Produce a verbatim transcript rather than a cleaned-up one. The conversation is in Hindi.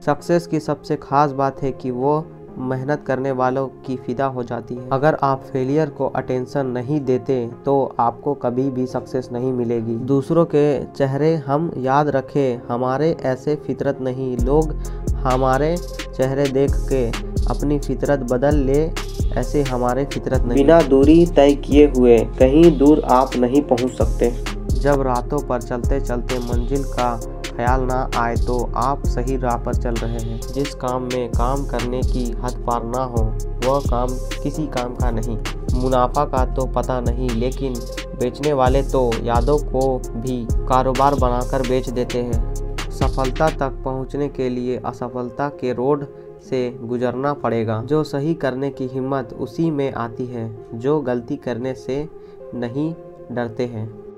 सक्सेस की सबसे खास बात है कि वो मेहनत करने वालों की फिदा हो जाती है। अगर आप फेलियर को अटेंशन नहीं देते तो आपको कभी भी सक्सेस नहीं मिलेगी। दूसरों के चेहरे हम याद रखें, हमारे ऐसे फितरत नहीं। लोग हमारे चेहरे देख के अपनी फितरत बदल ले, ऐसे हमारे फितरत नहीं। बिना दूरी तय किए हुए कहीं दूर आप नहीं पहुंच सकते। जब रातों पर चलते चलते मंजिल का ख्याल ना आए तो आप सही राह पर चल रहे हैं। जिस काम में काम करने की हद पार ना हो वह काम किसी काम का नहीं। मुनाफा का तो पता नहीं, लेकिन बेचने वाले तो यादों को भी कारोबार बनाकर बेच देते हैं। सफलता तक पहुंचने के लिए असफलता के रोड से गुजरना पड़ेगा। जो सही करने की हिम्मत उसी में आती है जो गलती करने से नहीं डरते हैं।